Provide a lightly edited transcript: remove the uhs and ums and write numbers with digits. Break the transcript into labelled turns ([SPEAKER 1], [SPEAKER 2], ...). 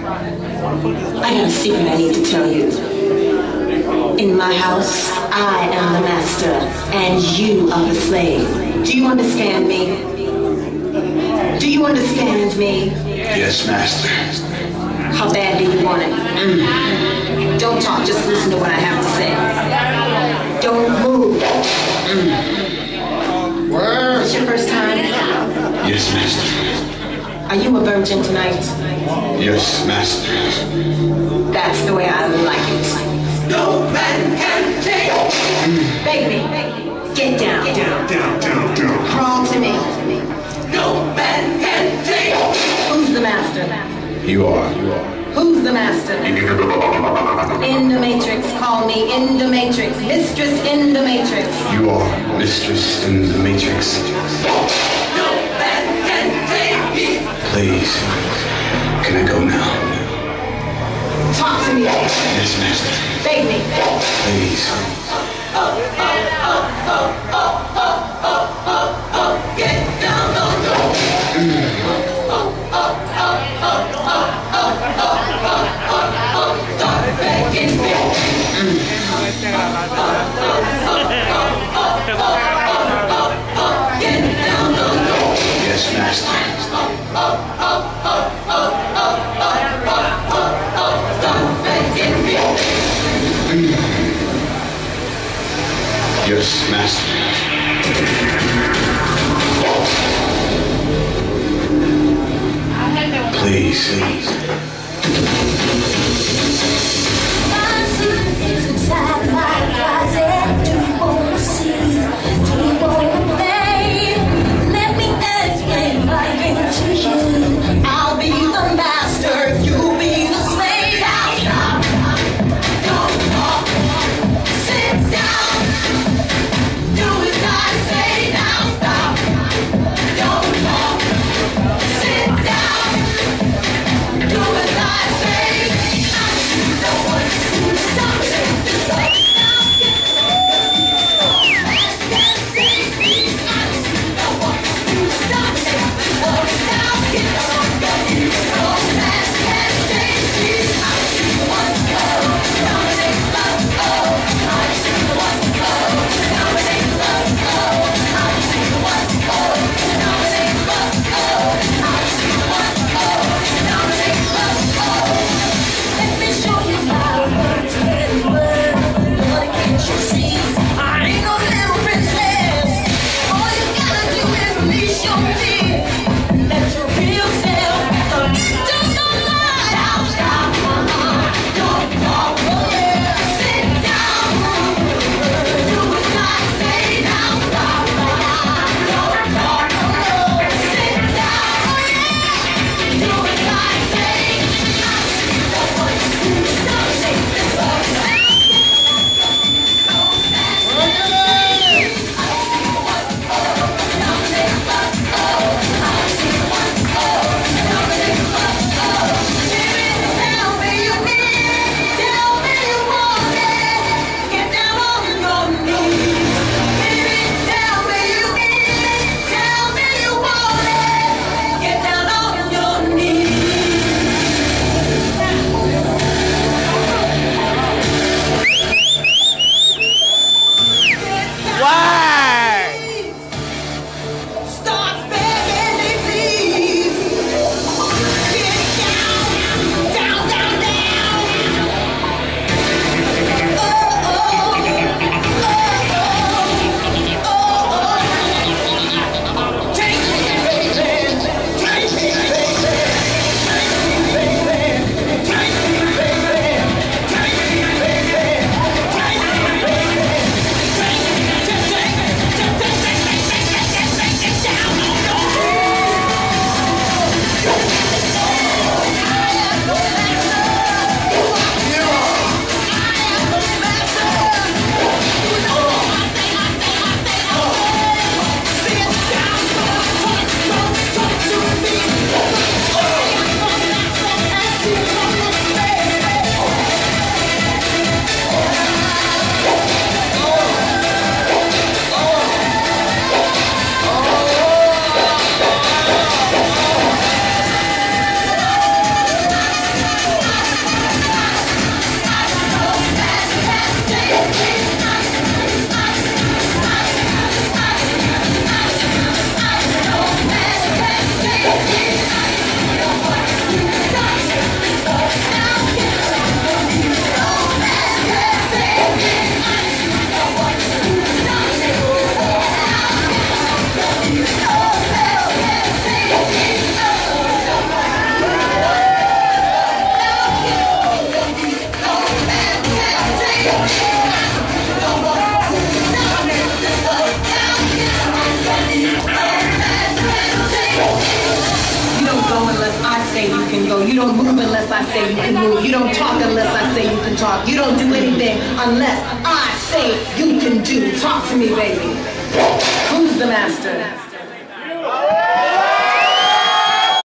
[SPEAKER 1] I got a secret I need to tell you. In my house, I am the master, and you are the slave. Do you understand me? Do you understand me?
[SPEAKER 2] Yes, master.
[SPEAKER 1] How bad do you want it? Don't talk, just listen to what I have to say. Don't move. It's your first time?
[SPEAKER 2] Yes, master.
[SPEAKER 1] Are you a virgin tonight?
[SPEAKER 2] Yes, master.
[SPEAKER 1] That's the way I like it.
[SPEAKER 3] No man can take.
[SPEAKER 1] Baby, get down.
[SPEAKER 3] Down.
[SPEAKER 1] Crawl to me.
[SPEAKER 3] No man can take.
[SPEAKER 1] Who's the master?
[SPEAKER 2] You are.
[SPEAKER 1] Who's the master? In the Matrix. Call me in the Matrix. Mistress in the Matrix.
[SPEAKER 2] You are mistress in the Matrix.
[SPEAKER 3] No man can take me.
[SPEAKER 2] Please, can I go now?
[SPEAKER 1] Talk to me.
[SPEAKER 2] Yes, master.
[SPEAKER 1] Baby.
[SPEAKER 2] Please.
[SPEAKER 3] Get down on the start begging me. Get down on the
[SPEAKER 2] Yes, master.
[SPEAKER 3] start begging me.
[SPEAKER 2] Yes, master. Please.
[SPEAKER 4] My secret is inside my closet. Do you wanna see? Do you wanna play? Let me explain my game to you. I'll be the master, you'll be the slave. Now stop. Don't talk. Sit down. Do as I say. Now stop. Don't talk. Sit down. Do as I say. You don't want to
[SPEAKER 1] say you can go. You don't move unless I say you can move. You don't talk unless I say you can talk. You don't do anything unless I say you can do. Talk to me, baby. Who's the master?